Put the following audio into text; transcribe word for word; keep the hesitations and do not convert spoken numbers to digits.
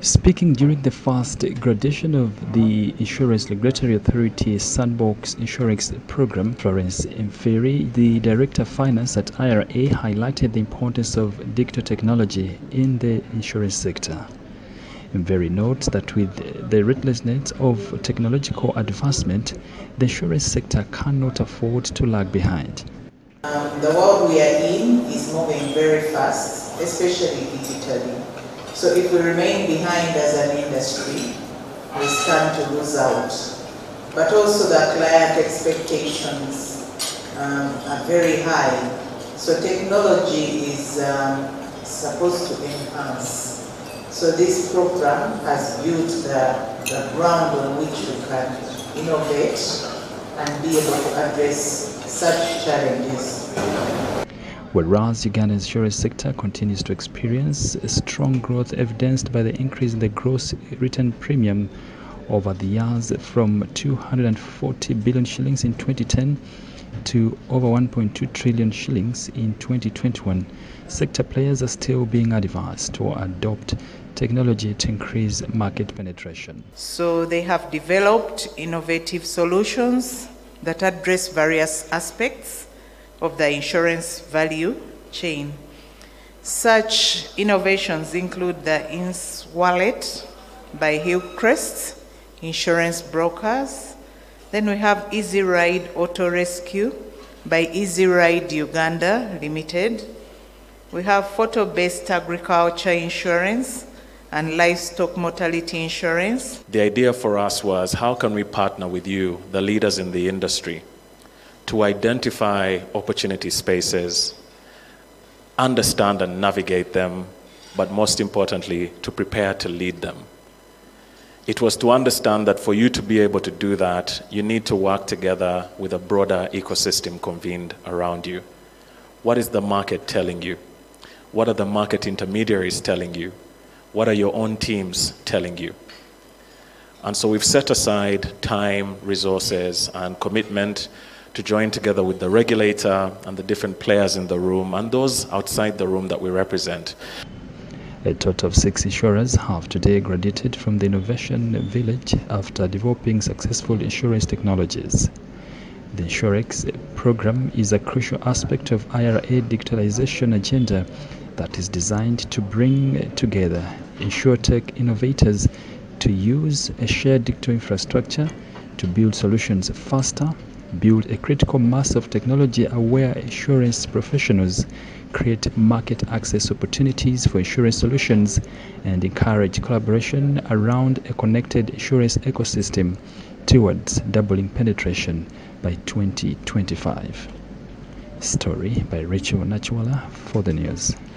Speaking during the first graduation of the Insurance Regulatory Authority Sandbox Insurance Program, Florence Mfiri, the Director of Finance at I R A, highlighted the importance of digital technology in the insurance sector. Mfiri notes that with the relentlessness of technological advancement, the insurance sector cannot afford to lag behind. Um, the world we are in is moving very fast, especially digitally. So if we remain behind as an industry, we stand to lose out. But also the client expectations um, are very high. So technology is um, supposed to enhance. So this program has built the, the ground on which we can innovate and be able to address such challenges. Whereas Uganda's insurance sector continues to experience strong growth evidenced by the increase in the gross written premium over the years from two hundred forty billion shillings in twenty ten to over one point two trillion shillings in twenty twenty-one, sector players are still being advised to adopt technology to increase market penetration. So they have developed innovative solutions that address various aspects of the insurance value chain. Such innovations include the Ins Wallet by Hillcrest Insurance Brokers. Then we have Easy Ride Auto Rescue by Easy Ride Uganda Limited. We have photo-based agriculture insurance and livestock mortality insurance. The idea for us was, how can we partner with you, the leaders in the industry, to identify opportunity spaces, understand and navigate them, but most importantly, to prepare to lead them. It was to understand that for you to be able to do that, you need to work together with a broader ecosystem convened around you. What is the market telling you? What are the market intermediaries telling you? What are your own teams telling you? And so we've set aside time, resources, and commitment to join together with the regulator and the different players in the room and those outside the room that we represent. A total of six insurers have today graduated from the Innovation Village after developing successful insurance technologies. The Insurex program is a crucial aspect of I R A digitalization agenda that is designed to bring together insurtech innovators to use a shared digital infrastructure to build solutions faster, build a critical mass of technology-aware insurance professionals, create market access opportunities for insurance solutions, and encourage collaboration around a connected insurance ecosystem towards doubling penetration by twenty twenty-five. Story by Rachel Nachwala for the news.